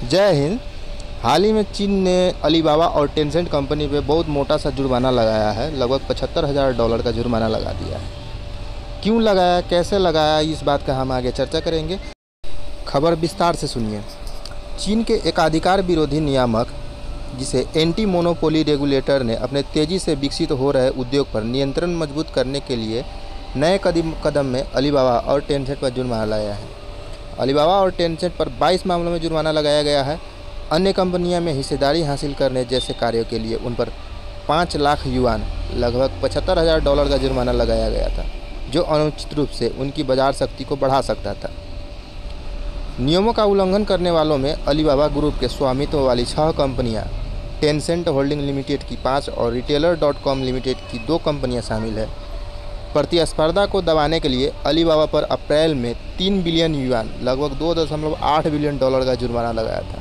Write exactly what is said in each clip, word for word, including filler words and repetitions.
जय हिंद। हाल ही में चीन ने अलीबाबा और टेंसेंट कंपनी पे बहुत मोटा सा जुर्माना लगाया है। लगभग पचहत्तर हज़ार डॉलर का जुर्माना लगा दिया है। क्यों लगाया, कैसे लगाया, इस बात का हम आगे चर्चा करेंगे। खबर विस्तार से सुनिए। चीन के एकाधिकार विरोधी नियामक जिसे एंटी मोनोपोली रेगुलेटर ने अपने तेज़ी से विकसित हो रहे उद्योग पर नियंत्रण मजबूत करने के लिए नए कदम कदम में अलीबाबा और टेंसेंट पर जुर्माना लगाया है। अलीबाबा और टेंसेंट पर बाईस मामलों में जुर्माना लगाया गया है। अन्य कंपनियों में हिस्सेदारी हासिल करने जैसे कार्यों के लिए उन पर पाँच लाख युआन लगभग पचहत्तर हज़ार डॉलर का जुर्माना लगाया गया था, जो अनुचित रूप से उनकी बाजार शक्ति को बढ़ा सकता था। नियमों का उल्लंघन करने वालों में अलीबाबा ग्रुप के स्वामित्व वाली छह कंपनियां, टेंसेंट होल्डिंग लिमिटेड की पाँच और रिटेलर डॉट कॉम लिमिटेड की दो कंपनियां शामिल हैं। प्रतिस्पर्धा को दबाने के लिए अलीबाबा पर अप्रैल में तीन बिलियन युआन लगभग दो दशमलव आठ बिलियन डॉलर का जुर्माना लगाया था।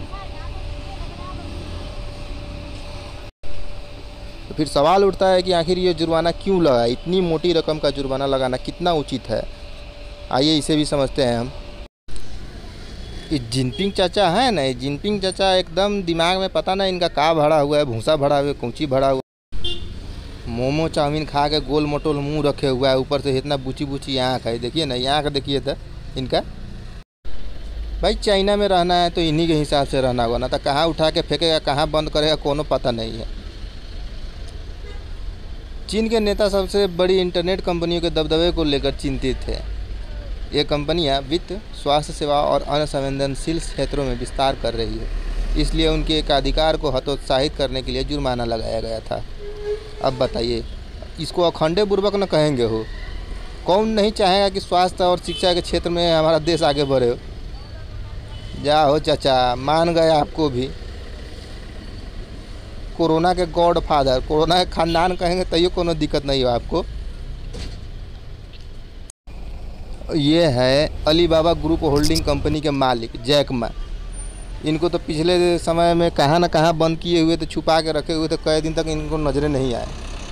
तो फिर सवाल उठता है कि आखिर ये जुर्माना क्यों लगा, इतनी मोटी रकम का जुर्माना लगाना कितना उचित है। आइए इसे भी समझते हैं हम। ये जिनपिंग चाचा है ना, जिनपिंग चाचा एकदम दिमाग में पता नहीं इनका का भरा हुआ है, भूसा भरा हुआ है, कौची भरा हुआ है। मोमो चाउमीन खा के गोल मटोल मुंह रखे हुआ है, ऊपर से इतना बुची बुची आँख है। देखिए ना, ये आँख देखिए था इनका। भाई चाइना में रहना है तो इन्हीं के हिसाब से रहना होगा, ना तो कहाँ उठा के फेंकेगा, कहाँ बंद करेगा, कोनो पता नहीं है। चीन के नेता सबसे बड़ी इंटरनेट कंपनियों के दबदबे को लेकर चिंतित थे। ये कंपनियां वित्त, स्वास्थ्य सेवा और अन्य संवेदनशील क्षेत्रों में विस्तार कर रही है, इसलिए उनके एकाधिकार को हतोत्साहित करने के लिए जुर्माना लगाया गया था। अब बताइए, इसको अखंडे बुर्बक न कहेंगे हो? कौन नहीं चाहेगा कि स्वास्थ्य और शिक्षा के क्षेत्र में हमारा देश आगे बढ़े हो? जाओ चाचा, मान गए आपको भी। कोरोना के गॉड फादर, कोरोना के खानदान कहेंगे तो ये कोनो दिक्कत नहीं हो आपको। ये है अलीबाबा ग्रुप होल्डिंग कंपनी के मालिक जैक मा। इनको तो पिछले समय में कहाँ न कहाँ बंद किए हुए थे, छुपा के रखे हुए थे, कई दिन तक इनको नज़रें नहीं आए।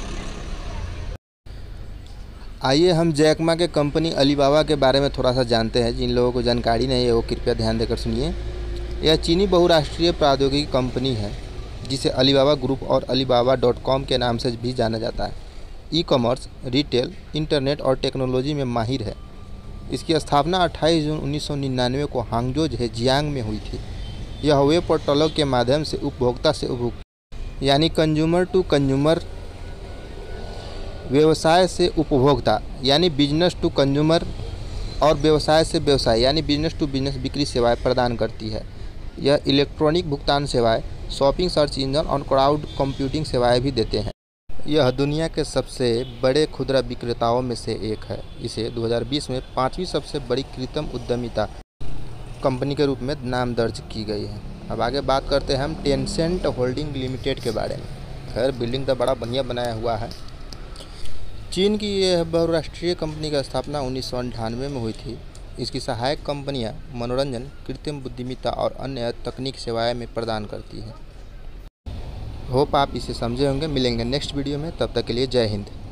आइए हम जैक मा के कंपनी अलीबाबा के बारे में थोड़ा सा जानते हैं। जिन लोगों को जानकारी नहीं है वो कृपया ध्यान देकर सुनिए। यह चीनी बहुराष्ट्रीय प्रौद्योगिकी कंपनी है जिसे अलीबाबा ग्रुप और अलीबाबा डॉट कॉम के नाम से भी जाना जाता है। ई कॉमर्स, रिटेल, इंटरनेट और टेक्नोलॉजी में माहिर है। इसकी स्थापना अट्ठाईस जून उन्नीस सौ निन्यानवे को हांगजो झेजियांग में हुई थी। यह वेब पोर्टलों के माध्यम से उपभोक्ता से उपभोक्ता यानी कंज्यूमर टू कंज्यूमर, व्यवसाय से उपभोक्ता यानी बिजनेस टू कंज्यूमर और व्यवसाय से व्यवसाय यानी बिजनेस टू बिजनेस बिक्री सेवाएं प्रदान करती है। यह इलेक्ट्रॉनिक भुगतान सेवाएं, शॉपिंग, सर्च इंजन और क्लाउड कंप्यूटिंग सेवाएं भी देते हैं। यह दुनिया के सबसे बड़े खुदरा विक्रेताओं में से एक है। इसे दो हज़ार बीस में पाँचवीं सबसे बड़ी कृत्रिम उद्यमिता कंपनी के रूप में नाम दर्ज की गई है। अब आगे बात करते हैं हम टेंसेंट होल्डिंग लिमिटेड के बारे में। खैर, बिल्डिंग तो बड़ा बढ़िया बनाया हुआ है। चीन की यह बहुराष्ट्रीय कंपनी की स्थापना उन्नीस सौ अंठानवे में हुई थी। इसकी सहायक कंपनियां मनोरंजन, कृत्रिम बुद्धिमत्ता और अन्य तकनीक सेवाएं में प्रदान करती हैं। होप आप इसे समझे होंगे। मिलेंगे नेक्स्ट वीडियो में, तब तक के लिए जय हिंद।